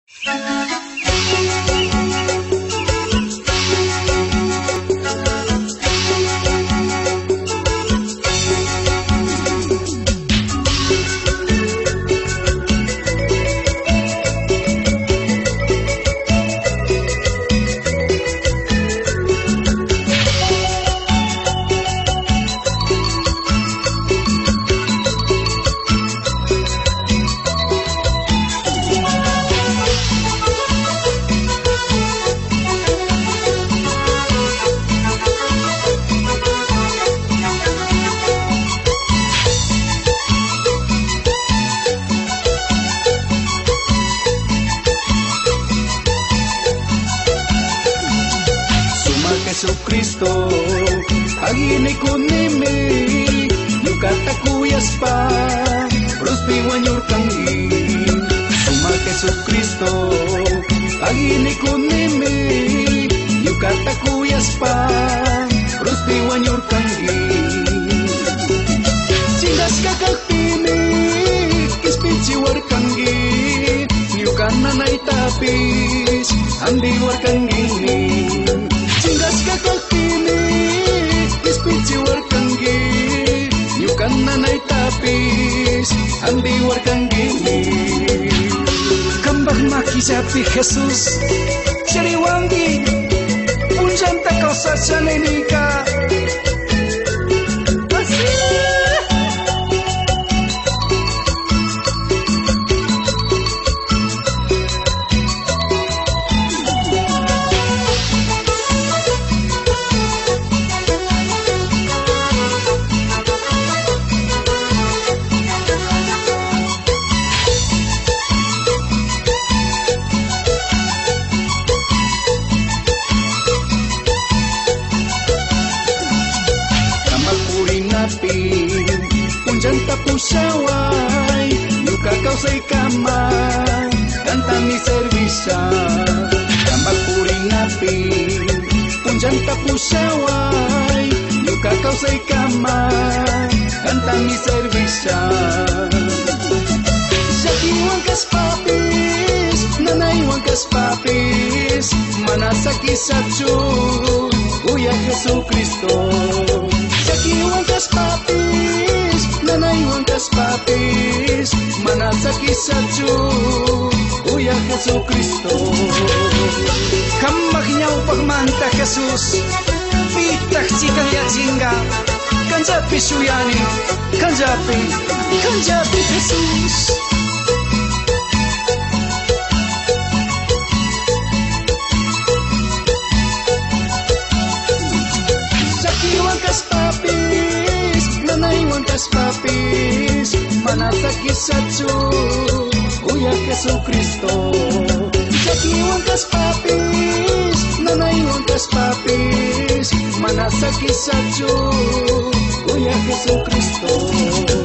Jesucristo, agini kunimi, yukata kuyas pa, prospi wanyur kangi. Suma Jesucristo, agini kunimi, yukata kuyas pa, prospi wanyur kangi. Cingas kakakpini, kispinci war kangi, yukana naitapis, andi war kangi. Cingas kakakpini, kispinci war kangi, yukana naitapis, andi war kangi. Kambak makisapi Jesus, Sariwangi, punjanta kau sasanenika. Punjanta pusaway, luka kau say kama, kanta mi servisa. Kambak puring api, punjanta pusaway, luka kau say kama, kanta mi servisa. Saki wangkas papis, nanay wangkas papis, manasaki satsu, uya Jesucristo. Saki wangkas papis, nanay wangkas papis, manasaki satsu, uya Jesucristo. Kambak nyaw pagmanta Jesus, pitak cikang yajinga, kanjapi suyani, kanjapi Jesus. Papis, nanay wangkas papis, manasaki satsu, uya Jesucristo. Saki wangkas papis, nanay wangkas papis, manasaki satsu, uya Jesucristo.